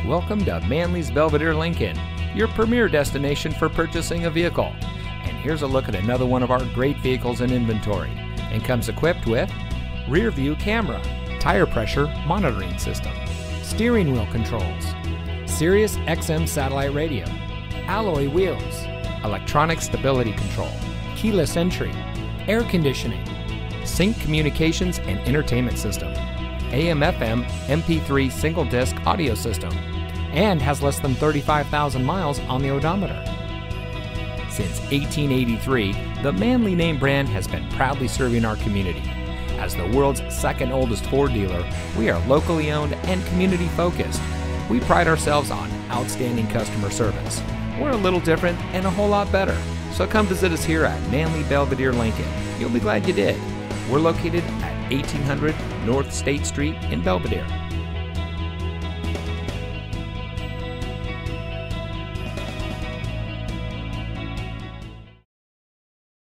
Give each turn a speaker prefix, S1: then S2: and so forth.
S1: welcome to Manley's Belvedere Lincoln, your premier destination for purchasing a vehicle. And here's a look at another one of our great vehicles in inventory, and comes equipped with rear view camera, tire pressure monitoring system, steering wheel controls, Sirius XM satellite radio, alloy wheels, electronic stability control, keyless entry, air conditioning, sync communications and entertainment system, AM/FM MP3 single disc audio system, and has less than 35,000 miles on the odometer. Since 1883, the Manley name brand has been proudly serving our community. As the world's second oldest Ford dealer, we are locally owned and community focused. We pride ourselves on outstanding customer service. We're a little different and a whole lot better. So come visit us here at Manley Belvedere Lincoln. You'll be glad you did. We're located at 1800 North State Street in Belvedere.